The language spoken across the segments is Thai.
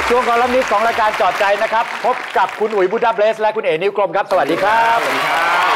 ช่วงคอลัมนิสต์ของรายการจอดใจนะครับพบกับคุณอุ๋ยบุดาเบสและคุณเอ๋นิ้วกลมครับสวัสดีครับสวัสดีครับ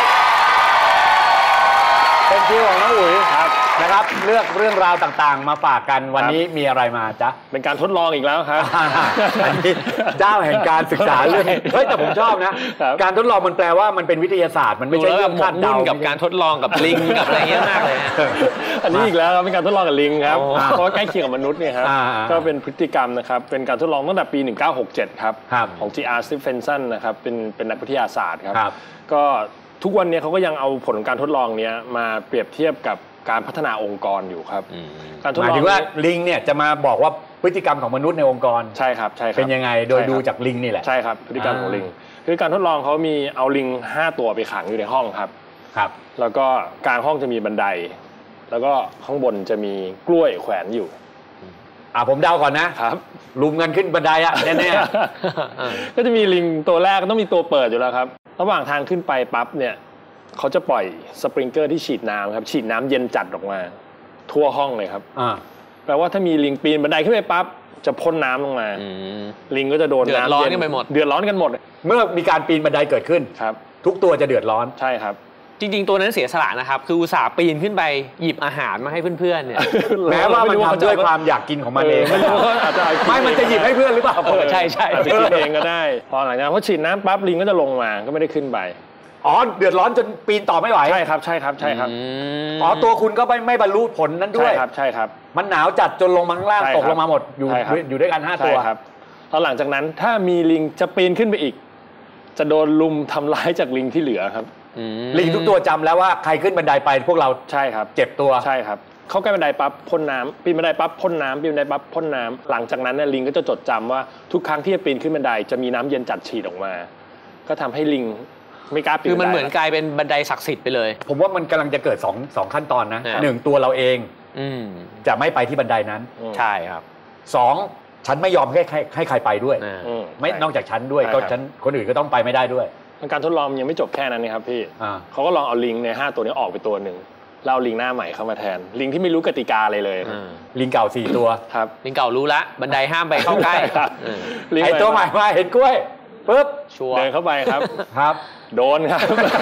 เป็นคิวของน้องอุ๋ยครับนะครับเลือกเรื่องราวต่างๆมาฝากกันวันนี้มีอะไรมาจ๊ะเป็นการทดลองอีกแล้วครับอันนี้เจ้าแห่งการศึกษาเรื่องเฮ้ยแต่ผมชอบนะการทดลองมันแปลว่ามันเป็นวิทยาศาสตร์มันไม่ใช่เรื่องคาดเดากับการทดลองกับลิงกับอะไรเงี้ยมากเลยอันนี้อีกแล้วครับเป็นการทดลองกับลิงครับเพราะใกล้เคียงกับมนุษย์เนี่ยครับก็เป็นพฤติกรรมนะครับเป็นการทดลองตั้งแต่ปี1967ครับของ G.R. Stephenson นะครับเป็นนักวิทยาศาสตร์ครับก็ทุกวันนี้เขาก็ยังเอาผลการทดลองนี้มาเปรียบเทียบกับการพัฒนาองค์กรอยู่ครับการทดลองหมายถึงว่าลิงเนี่ยจะมาบอกว่าพฤติกรรมของมนุษย์ในองค์กรใช่ครับใช่ครับเป็นยังไงโดยดูจากลิงนี่แหละใช่ครับพฤติกรรมของลิงคือการทดลองเขามีเอาลิง5ตัวไปขังอยู่ในห้องครับแล้วก็กลางห้องจะมีบันไดแล้วก็ข้างบนจะมีกล้วยแขวนอยู่ผมเดาก่อนนะครับลุมกันขึ้นบันไดอะแน่ๆก็จะมีลิงตัวแรกต้องมีตัวเปิดอยู่แล้วครับระหว่างทางขึ้นไปปั๊บเนี่ยเขาจะปล่อยสปริงเกอร์ที่ฉีดน้ำครับฉีดน้ำเย็นจัดออกมาทั่วห้องเลยครับแปลว่าถ้ามีลิงปีนบันไดขึ้นไปปั๊บจะพ่นน้ำลงมาลิงก็จะโดนน้ำเย็นไปหมดเดือดร้อนกันหมดเมื่อมีการปีนบันไดเกิดขึ้นครับทุกตัวจะเดือดร้อนใช่ครับจริงๆตัวนั้นเสียสละนะครับคืออุตส่าห์ปีนขึ้นไปหยิบอาหารมาให้เพื่อนๆเนี่ยแม้ว่ามันทำด้วยความอยากกินของมันเองไม่รู้ว่าอาจจะไม่มันจะหยิบให้เพื่อนหรือเปล่าใช่ใช่จะกินเองก็ได้พอหลังจากพอฉีดน้ำปั๊บลิงก็จะลงมาก็ไม่ได้ขึ้นไปเดือดร้อนจนปีนต่อไม่ไหวใช่ครับใช่ครับใช่ครับตัวคุณก็ไม่บรรลุผลนั้นด้วยใช่ครับใช่ครับมันหนาวจัดจนลงมาข้างล่างตกลงมาหมดอยู่ด้วยกัน5ตัวครับแล้วหลังจากนั้นถ้ามีลิงจะปีนขึ้นไปอีกจะโดนลุมทำร้ายจากลิงที่เหลือครับลิงทุกตัวจำแล้วว่าใครขึ้นบันไดไปพวกเราใช่ครับเจ็บตัวใช่ครับเข้าใกล้บันไดปั๊บพ่นน้ำปีนบันไดปั๊บพ่นน้ำปีนบันไดปั๊บพ่นน้ำหลังจากนั้นเนี่ยลิงก็จะจดจำว่าทุกครั้งที่จะปีนขึ้นบันไดจะมีน้ำเย็นจัดฉีดออกมาก็ทำให้ลิงไม่กล้าปีนคือมันเหมือนกลายเป็นบันไดศักดิ์สิทธิ์ไปเลยผมว่ามันกำลังจะเกิด2ขั้นตอนนะ1ตัวเราเองจะไม่ไปที่บันไดนั้นใช่ครับ 2ฉันไม่ยอมให้ใครไปด้วยไม่นอกจากฉันด้วยก็ฉันคนอื่นก็ต้องไปไม่ได้ด้วยการทดลองยังไม่จบแค่นั้นนะครับพี่เขาก็ลองเอาลิงใน5ตัวนี้ออกไปตัวหนึ่งแล้วลิงหน้าใหม่เข้ามาแทนลิงที่ไม่รู้กติกาอะไรเลยลิงเก่า4ตัวครับลิงเก่ารู้ละบันไดห้ามไปเข้าใกล้ไอตัวใหม่มาเห็นกล้วยปุ๊บเดินเข้าไปครับโดนครับ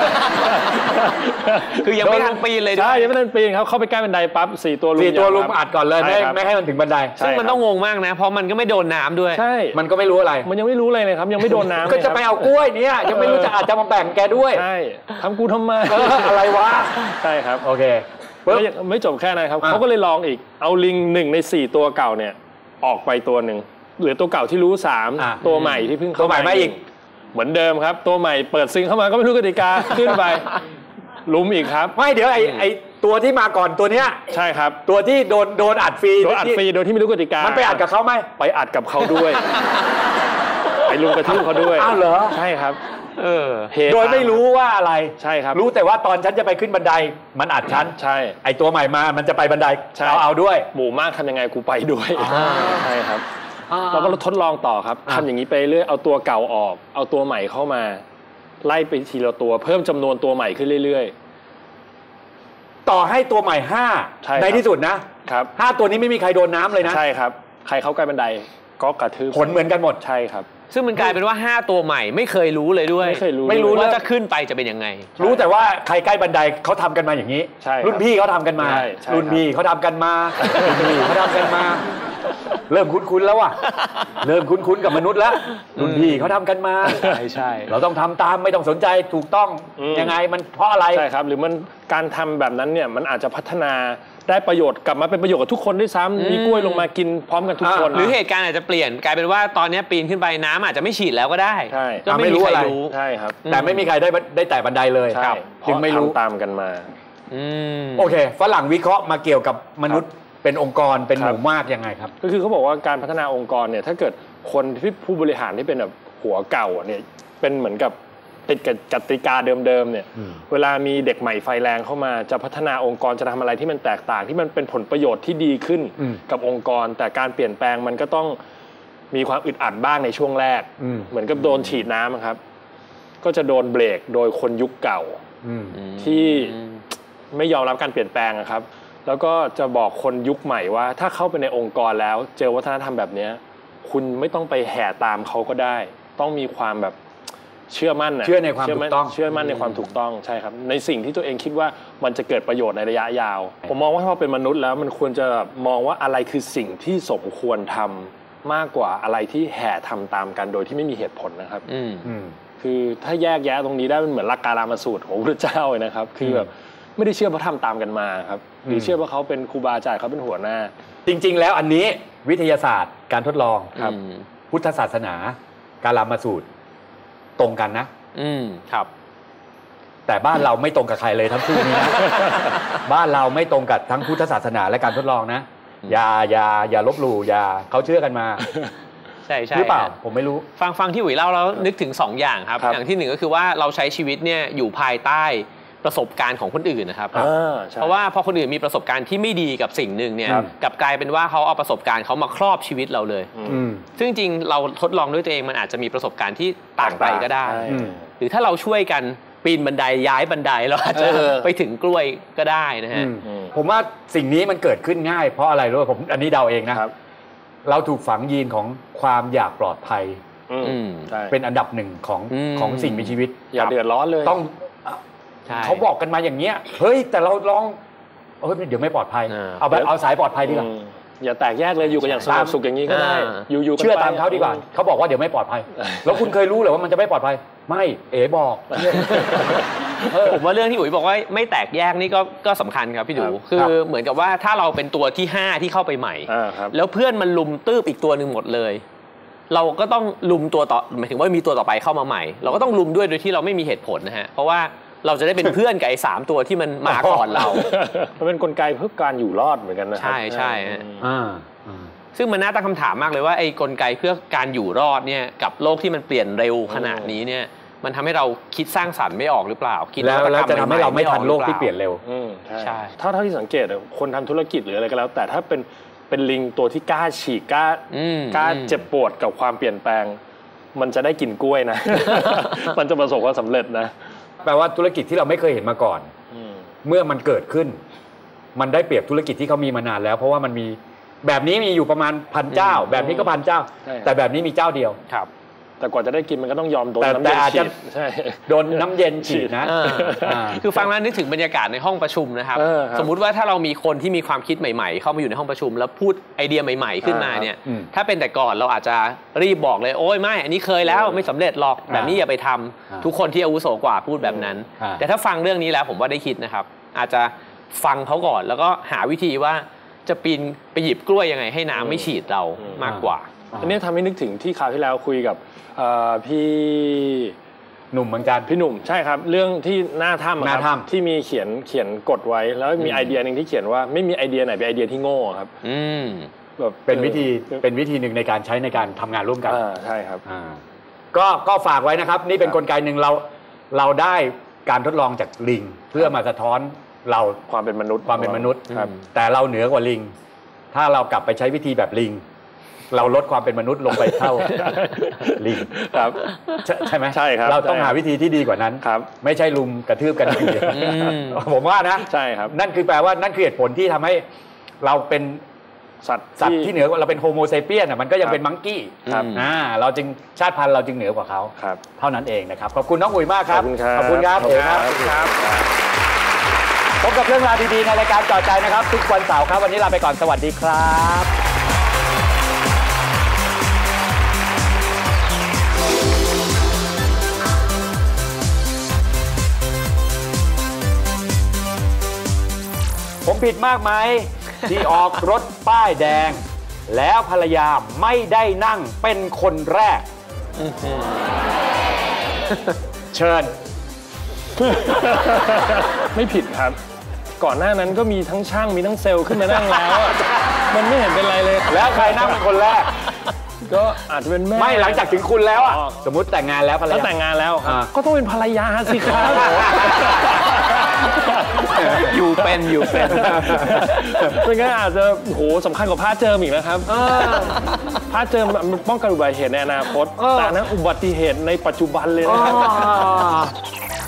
คือยังไม่ทันปีนเลยใช่ยังไม่ทันปีนครับเข้าไปใกล้บันไดปั๊บ4ตัวลุมอัดก่อนเลยไม่ให้มันถึงบันไดซึ่งมันต้องงงมากนะเพราะมันก็ไม่โดนน้ำด้วยใช่มันก็ไม่รู้อะไรมันยังไม่รู้อะไรเลยครับยังไม่โดนน้ำก็จะไปเอากล้วยเนี่ยยังไม่รู้จะอาจจะมาแบ่งแกด้วยใช่ทำกูทำไมอะไรวะใช่ครับโอเคไม่จบแค่นั้นครับเขาก็เลยลองอีกเอาลิง1ใน4ตัวเก่าเนี่ยออกไปตัวหนึ่งเหลือตัวเก่าที่รู้3ตัวใหม่ที่เพิ่งเข้ามาอีกเหมือนเดิมครับตัวใหม่เปิดซิงเข้ามาก็ไม่รู้กติกาขึ้นไปลุมอีกครับไม่เดี๋ยวไอตัวที่มาก่อนตัวเนี้ยใช่ครับตัวที่โดนอัดฟรีโดยที่ไม่รู้กติกามันไปอัดกับเขาไหมไปอัดกับเขาด้วยไปลุมกระทืบเขาด้วยอ้าวเหรอใช่ครับโดยไม่รู้ว่าอะไรใช่ครับรู้แต่ว่าตอนฉันจะไปขึ้นบันไดมันอัดฉันใช่ไอตัวใหม่มามันจะไปบันไดเอาด้วยหมู่มากทำยังไงกูไปด้วยใช่ครับเราก็ทดลองต่อครับทำอย่างนี้ไปเรื่อยเอาตัวเก่าออกเอาตัวใหม่เข้ามาไล่ไปทีละตัวเพิ่มจำนวนตัวใหม่ขึ้นเรื่อยๆต่อให้ตัวใหม่5ในที่สุดนะครับ5ตัวนี้ไม่มีใครโดนน้ำเลยนะใช่ครับใครเข้าใกล้บันไดก็กระทืบผลเหมือนกันหมดใช่ครับซึ่งมันกลายเป็นว่า5ตัวใหม่ไม่เคยรู้เลยด้วยไม่รู้ว่าจะขึ้นไปจะเป็นยังไงรู้แต่ว่าใครใกล้บันไดเขาทำกันมาอย่างนี้รุ่นพี่เขาทำกันมารุ่นพี่เขาทำกันมารุ่นพี่เขาทำกันมาเริ่มคุ้นๆแล้วว่ะเริ่มคุ้นๆกับมนุษย์แล้วรุ่นพี่เขาทำกันมาใช่เราต้องทำตามไม่ต้องสนใจถูกต้องยังไงมันเพราะอะไรใช่ครับหรือมันการทำแบบนั้นเนี่ยมันอาจจะพัฒนาได้ประโยชน์กลับมาเป็นประโยชน์กับทุกคนด้วยซ้ำมีกล้วยลงมากินพร้อมกันทุกคนหรือเหตุการณ์อาจจะเปลี่ยนกลายเป็นว่าตอนนี้ปีนขึ้นไปน้ำอาจจะไม่ฉีดแล้วก็ได้ใช่ก็ไม่รู้อะไรใช่ครับแต่ไม่มีใครได้แต่บันไดเลยจึงไม่รู้ตามกันมาโอเคฝรั่งวิเคราะห์มาเกี่ยวกับมนุษย์เป็นองค์กรเป็นหมู่มากยังไงครับก็คือเขาบอกว่าการพัฒนาองค์กรเนี่ยถ้าเกิดคนที่ผู้บริหารที่เป็นแบบหัวเก่าเนี่ยเป็นเหมือนกับติดกับกติกาเดิมๆเนี่ยเวลามีเด็กใหม่ไฟแรงเข้ามาจะพัฒนาองค์กรจะทำอะไรที่มันแตกต่างที่มันเป็นผลประโยชน์ที่ดีขึ้นกับองค์กรแต่การเปลี่ยนแปลงมันก็ต้องมีความอึดอัดบ้างในช่วงแรกเหมือนกับโดนฉีดน้ำครับก็จะโดนเบรกโดยคนยุคเก่าที่ไม่ยอมรับการเปลี่ยนแปลงครับแล้วก็จะบอกคนยุคใหม่ว่าถ้าเข้าไปในองค์กรแล้วเจอวัฒนธรรมแบบนี้คุณไม่ต้องไปแห่ตามเขาก็ได้ต้องมีความแบบเชื่อมั่นนะเชื่อในความถูกต้องเชื่อมั่นในความถูกต้องใช่ครับในสิ่งที่ตัวเองคิดว่ามันจะเกิดประโยชน์ในระยะยาวผมมองว่าถ้าเราเป็นมนุษย์แล้วมันควรจะมองว่าอะไรคือสิ่งที่สมควรทำมากกว่าอะไรที่แห่ทำตามกันโดยที่ไม่มีเหตุผลนะครับคือถ้าแยกแยะตรงนี้ได้มันเหมือนหลักการามสูตรของพระพุทธเจ้าเลยนะครับคือแบบไม่ได้เชื่อเพราะทำตามกันมาครับหรือเชื่อเพราะเขาเป็นครูบาอาจารย์เขาเป็นหัวหน้าจริงๆแล้วอันนี้วิทยาศาสตร์การทดลองครับพุทธศาสนาการามสูตรตรงกันนะครับแต่บ้านเราไม่ตรงกับใครเลยทั้งคู่นี้นะ บ้านเราไม่ตรงกับทั้งพุทธศาสนาและการทดลองนะอย่าลบหลู่อย่าเขาเชื่อกันมาใช่หรือเปล่าผมไม่รู้ฟังที่อุ๋ยเล่าแล้วนึกถึง2อย่างครับอย่างที่1ก็คือว่าเราใช้ชีวิตเนี่ยอยู่ภายใต้ประสบการณ์ของคนอื่นนะครับเพราะว่าพอคนอื่นมีประสบการณ์ที่ไม่ดีกับสิ่งหนึ่งเนี่ยกลับกลายเป็นว่าเขาเอาประสบการณ์เขามาครอบชีวิตเราเลยซึ่งจริงเราทดลองด้วยตัวเองมันอาจจะมีประสบการณ์ที่ต่างไปก็ได้หรือถ้าเราช่วยกันปีนบันไดย้ายบันไดเราอาจจะไปถึงกล้วยก็ได้นะฮะผมว่าสิ่งนี้มันเกิดขึ้นง่ายเพราะอะไรรู้ผมอันนี้เดาเองนะเราถูกฝังยีนของความอยากปลอดภัยเป็นอันดับหนึ่งของสิ่งมีชีวิตอย่าเดือดร้อนเลยต้องเขาบอกกันมาอย่างเงี้ยเฮ้ยแต่เราลองเดี๋ยวไม่ปลอดภัยเอาสายปลอดภัยดีกว่าอย่าแตกแยกเลยอยู่กันอย่างสงบสุขอย่างนี้ก็ได้อยู่เชื่อตามเขาดีกว่าเขาบอกว่าเดี๋ยวไม่ปลอดภัยแล้วคุณเคยรู้เหรอว่ามันจะไม่ปลอดภัยไม่บอกผมว่าเรื่องที่อุ๋ยบอกว่าไม่แตกแยกนี่ก็สำคัญครับพี่ดูคือเหมือนกับว่าถ้าเราเป็นตัวที่5ที่เข้าไปใหม่แล้วเพื่อนมันลุมตืบอีกตัวหนึ่งหมดเลยเราก็ต้องลุมตัวต่อหมายถึงว่ามีตัวต่อไปเข้ามาใหม่เราก็ต้องลุมด้วยโดยที่เราไม่มีเหตุผลนะฮะเพราะว่าเราจะได้เป็นเพื่อนกับไอ้3ตัวที่มันมาก่อนเรามันเป็นกลไกเพื่อการอยู่รอดเหมือนกันนะใช่ซึ่งมันน่าตั้งคำถามมากเลยว่าไอ้กลไกเพื่อการอยู่รอดเนี่ยกับโลกที่มันเปลี่ยนเร็วขนาดนี้เนี่ยมันทำให้เราคิดสร้างสรรค์ไม่ออกหรือเปล่าคิดแล้วจะทำให้เราไม่ทันโลกที่เปลี่ยนเร็วใช่เท่าที่สังเกตคนทำธุรกิจหรืออะไรก็แล้วแต่ถ้าเป็นลิงตัวที่กล้าฉีกกล้าเจ็บปวดกับความเปลี่ยนแปลงมันจะได้กินกล้วยนะ มันจะประสบความสำเร็จนะแปลว่าธุรกิจที่เราไม่เคยเห็นมาก่อนเมื่อมันเกิดขึ้นมันได้เปรียบธุรกิจที่เขามีมานานแล้วเพราะว่ามันมีแบบนี้มีอยู่ประมาณ1,000 เจ้าแบบนี้ก็1,000 เจ้าแต่แบบนี้มีเจ้าเดียวครับแต่กว่าจะได้กินมันก็ต้องยอมโดนน้ำเย็นฉีดใช่โดนน้ำเย็นฉีดนะคือฟังแล้วนึกถึงบรรยากาศในห้องประชุมนะครับสมมุติว่าถ้าเรามีคนที่มีความคิดใหม่ๆเข้ามาอยู่ในห้องประชุมแล้วพูดไอเดียใหม่ๆขึ้นมาเนี่ยถ้าเป็นแต่ก่อนเราอาจจะรีบบอกเลยโอ้ยไม่อันนี้เคยแล้วไม่สำเร็จหรอกแบบนี้อย่าไปทำทุกคนที่อาวุโสกว่าพูดแบบนั้นแต่ถ้าฟังเรื่องนี้แล้วผมว่าได้คิดนะครับอาจจะฟังเขาก่อนแล้วก็หาวิธีว่าจะปีนไปหยิบกล้วยยังไงให้น้ำไม่ฉีดเรามากกว่าอันนี้ทำให้นึกถึงที่คราวที่แล้วคุยกับพี่หนุ่มเหมือนกันพี่หนุ่มใช่ครับเรื่องที่หน้าถ้ำครับที่มีเขียนกฎไว้แล้วมีไอเดียนึงที่เขียนว่าไม่มีไอเดียไหนเป็นไอเดียที่โง่ครับแบบเป็นวิธีหนึ่งในการใช้ในการทำงานร่วมกันใช่ครับก็ฝากไว้นะครับนี่เป็นกลไกหนึ่งเราได้การทดลองจากลิงเพื่อมาสะท้อนเราความเป็นมนุษย์แต่เราเหนือกว่าลิงถ้าเรากลับไปใช้วิธีแบบลิงเราลดความเป็นมนุษย์ลงไปเท่าลิงครับใช่ไหมใช่ครับเราต้องหาวิธีที่ดีกว่านั้นครับไม่ใช่ลุมกระทืบกันอย่างเดียวผมว่านะใช่ครับนั่นคือแปลว่านั่นคือเหตุผลที่ทำให้เราเป็นสัตว์ที่เหนือกว่าเราเป็นโฮโมเซเปียนมันก็ยังเป็นมังกี้เราจึงชาติพันธุ์เราจึงเหนือกว่าเขาเท่านั้นเองนะครับขอบคุณน้องอุ๋ยมากครับขอบคุณครับพบกับเรื่องราวดีๆในรายการจ่อใจนะครับทุกวันเสาร์ครับวันนี้ลาไปก่อนสวัสดีครับผมผิดมากไหมที่ออกรถป้ายแดงแล้วภรรยาไม่ได้นั่งเป็นคนแรกเชิญไม่ผิดครับก่อนหน้านั้นก็มีทั้งช่างมีทั้งเซลล์ขึ้นมานั่งแล้วมันไม่เห็นเป็นไรเลยแล้วใครนั่งเป็นคนแรกก็อาจจะเป็นแม่ไม่หลังจากถึงคุณแล้วอ่ะสมมุติแต่งงานแล้วภรรยาแต่งงานแล้วก็ต้องเป็นภรรยาสิครับอยู่เป็นไม่งั้นอาจจะโหสำคัญกว่าผ้าเจิมอีกนะครับผ้าเจิมมันป้องกันอุบัติเหตุในอนาคตแต่นั้นอุบัติเหตุในปัจจุบันเลยนะครับ